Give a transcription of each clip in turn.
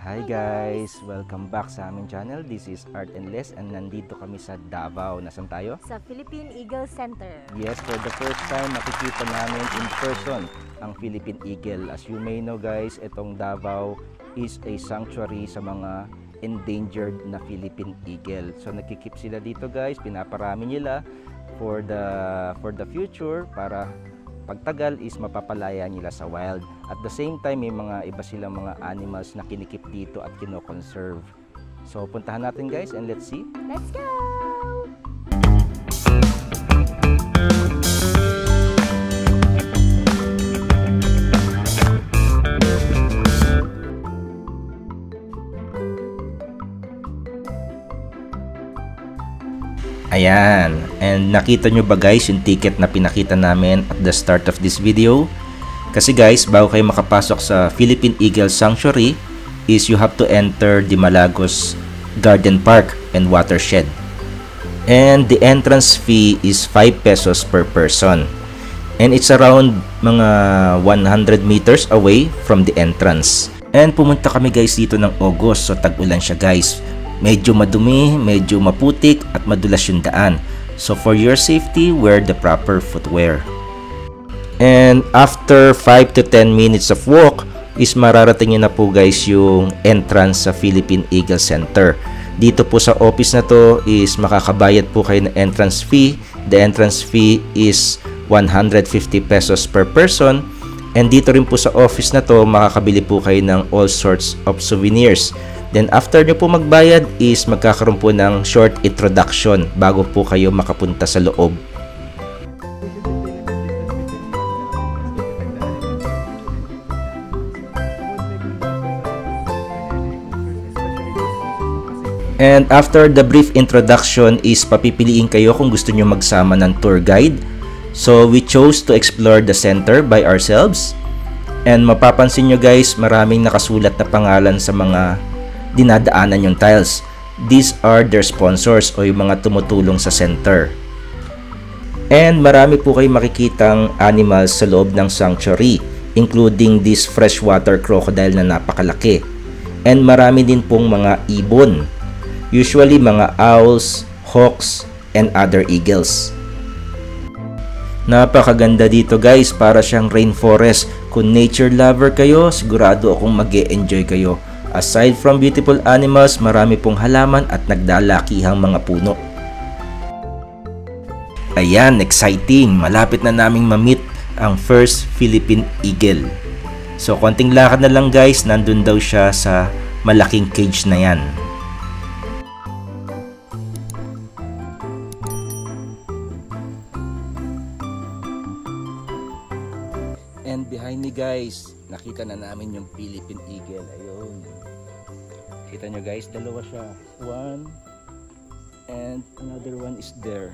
Hi guys! Welcome back sa aming channel. This is Art and Les and nandito kami sa Davao. Nasaan tayo? Sa Philippine Eagle Center. Yes, for the first time makikita namin in person ang Philippine Eagle. As you may know guys, itong Davao is a sanctuary sa mga endangered na Philippine Eagle. So nakikip sila dito guys, pinaparami nila for the future para pagtagal is mapapalaya nila sa wild. At the same time, may mga iba silang mga animals na kinikip dito at kino-conserve. So, puntahan natin guys and let's see. Let's go! Ayan, and nakita nyo ba guys yung ticket na pinakita namin at the start of this video? Kasi guys, bago kayo makapasok sa Philippine Eagle Sanctuary is you have to enter the Malagos Garden Park and Watershed. And the entrance fee is 5 pesos per person. And it's around mga 100 meters away from the entrance. And pumunta kami guys dito ng August, so tag-ulan siya guys. Medyo madumi, medyo maputik at madulas yung daan. So for your safety, wear the proper footwear. And after 5 to 10 minutes of walk is mararating nyo na po guys yung entrance sa Philippine Eagle Center. Dito po sa office na to is makakabayad po kayo ng entrance fee. The entrance fee is 150 pesos per person. And dito rin po sa office na to makakabili po kayo ng all sorts of souvenirs. Then after nyo po magbayad is magkakaroon po ng short introduction bago po kayo makapunta sa loob. And after the brief introduction is papipiliin kayo kung gusto nyo magsama ng tour guide. So we chose to explore the center by ourselves. And mapapansin nyo guys, maraming nakasulat na pangalan sa mga dinadaanan yung tiles. These are their sponsors o yung mga tumutulong sa center. And marami po kayo makikitang animals sa loob ng sanctuary, including this freshwater crocodile na napakalaki. And marami din pong mga ibon, usually mga owls, hawks, and other eagles. Napakaganda dito guys, para siyang rainforest. Kung nature lover kayo, sigurado akong mag-e-enjoy kayo. Aside from beautiful animals, marami pong halaman at naglalakihang mga puno. Ayan, exciting! Malapit na naming ma-meet ang first Philippine Eagle. So, konting lakad na lang guys, nandun daw siya sa malaking cage na yan. And behind me guys, nakita na namin yung Philippine Eagle. Ayun. Kita nyo guys, dalawa siya. One and another one is there.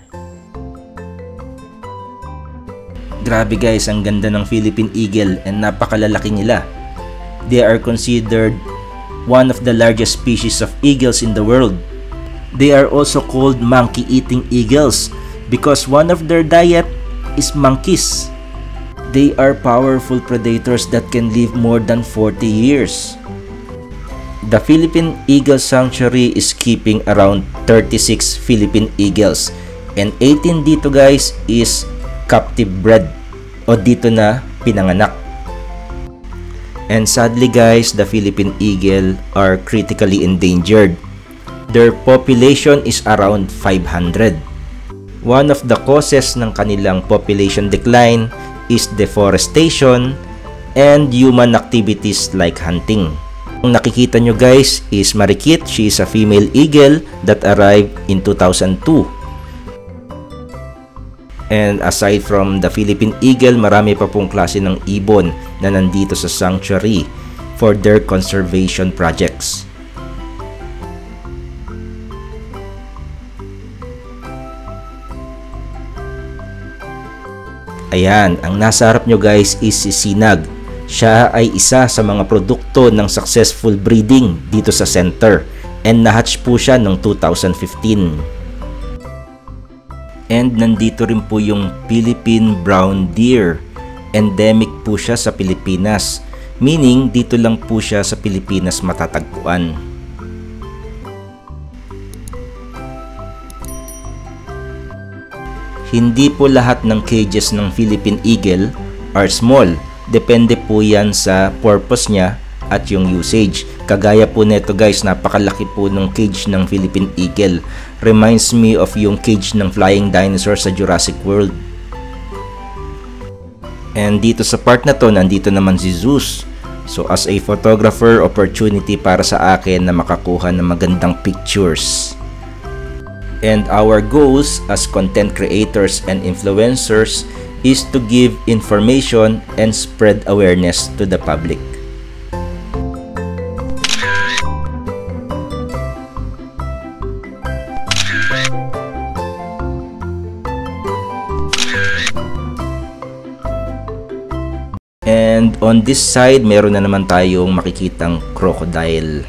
Grabe guys, ang ganda ng Philippine Eagle and napakalalaki nila. They are considered one of the largest species of eagles in the world. They are also called monkey-eating eagles because one of their diet is monkeys. They are powerful predators that can live more than 40 years. The Philippine Eagle Sanctuary is keeping around 36 Philippine Eagles and 18 dito guys is captive bred o dito na pinanganak. And sadly guys, the Philippine Eagle are critically endangered. Their population is around 500. One of the causes ng kanilang population decline is deforestation and human activities like hunting. Ang nakikita nyo guys is Marikit. She is a female eagle that arrived in 2002. And aside from the Philippine Eagle, marami pa pong klase ng ibon na nandito sa sanctuary for their conservation projects. Ayan, ang nasa harap nyo guys is si Sinag. Siya ay isa sa mga produkto ng successful breeding dito sa center and na-hatch po siya noong 2015. And nandito rin po yung Philippine Brown Deer. Endemic po siya sa Pilipinas. Meaning, dito lang po siya sa Pilipinas matatagpuan. Hindi po lahat ng cages ng Philippine Eagle are small. Depende po yan sa purpose niya at yung usage. Kagaya po neto guys, napakalaki po ng cage ng Philippine Eagle. Reminds me of yung cage ng flying dinosaur sa Jurassic World. And dito sa part na to, nandito naman si Zeus. So as a photographer, opportunity para sa akin na makakuha ng magandang pictures. And our goals as content creators and influencers is to give information and spread awareness to the public. And on this side, meron na naman tayong makikitang crocodile.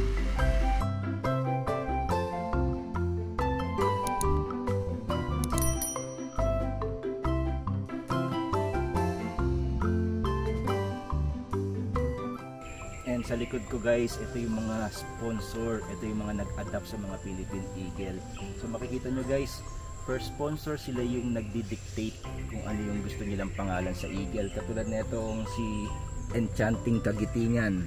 And sa likod ko guys, ito yung mga sponsor, ito yung mga nag-adapt sa mga Philippine Eagle. So makikita nyo guys, per sponsor sila yung nagdi-dictate kung ano yung gusto nilang pangalan sa Eagle. Katulad netong si Enchanting Kagitingan.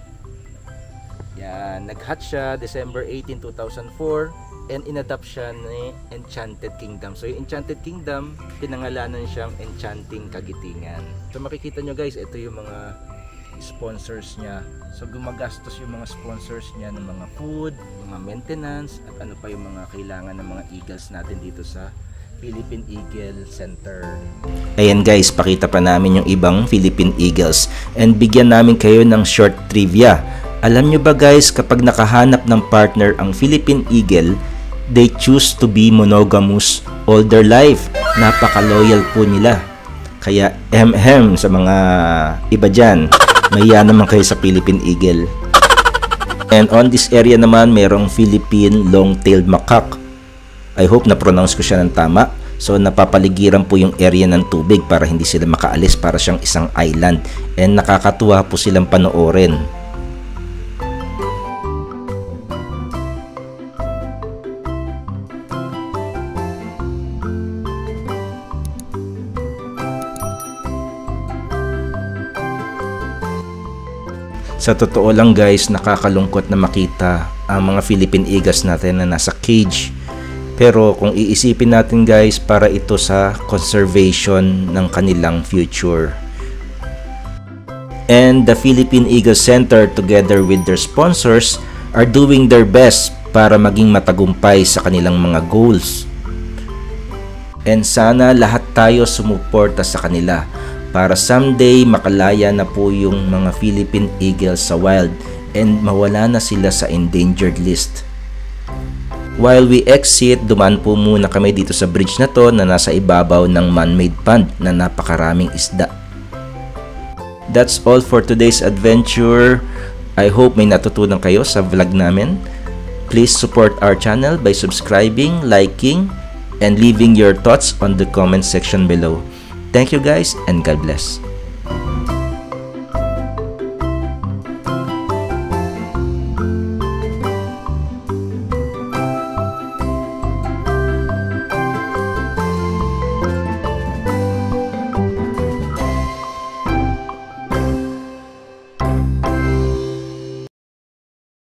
Yan, nag-hatch siya December 18, 2004 and inadapt siya ni Enchanted Kingdom. So yung Enchanted Kingdom, pinangalanan siyang Enchanting Kagitingan. So makikita nyo guys, ito yung mga sponsors niya. So gumagastos yung mga sponsors niya ng mga food, mga maintenance, at ano pa yung mga kailangan ng mga eagles natin dito sa Philippine Eagle Center. Ayan guys, pakita pa namin yung ibang Philippine Eagles and bigyan namin kayo ng short trivia. Alam nyo ba guys, kapag nakahanap ng partner ang Philippine Eagle, they choose to be monogamous all their life. Napaka-loyal po nila. Kaya sa mga iba dyan, mahiya naman kayo sa Philippine Eagle. And on this area naman, merong Philippine long-tailed macaque. I hope na pronounce ko siya ng tama. So napapaligiran po yung area ng tubig para hindi sila makaalis, para siyang isang island. And nakakatuwa po silang panoorin. Sa totoo lang guys, nakakalungkot na makita ang mga Philippine Eagles natin na nasa cage. Pero kung iisipin natin guys, para ito sa conservation ng kanilang future. And the Philippine Eagle Center together with their sponsors are doing their best para maging matagumpay sa kanilang mga goals. And sana lahat tayo sumuporta sa kanila para someday makalaya na po yung mga Philippine Eagles sa wild and mawala na sila sa endangered list. While we exit, dumaan po muna kami dito sa bridge na to na nasa ibabaw ng man-made pond na napakaraming isda. That's all for today's adventure. I hope may natutunan kayo sa vlog namin. Please support our channel by subscribing, liking, and leaving your thoughts on the comment section below. Thank you guys and God bless.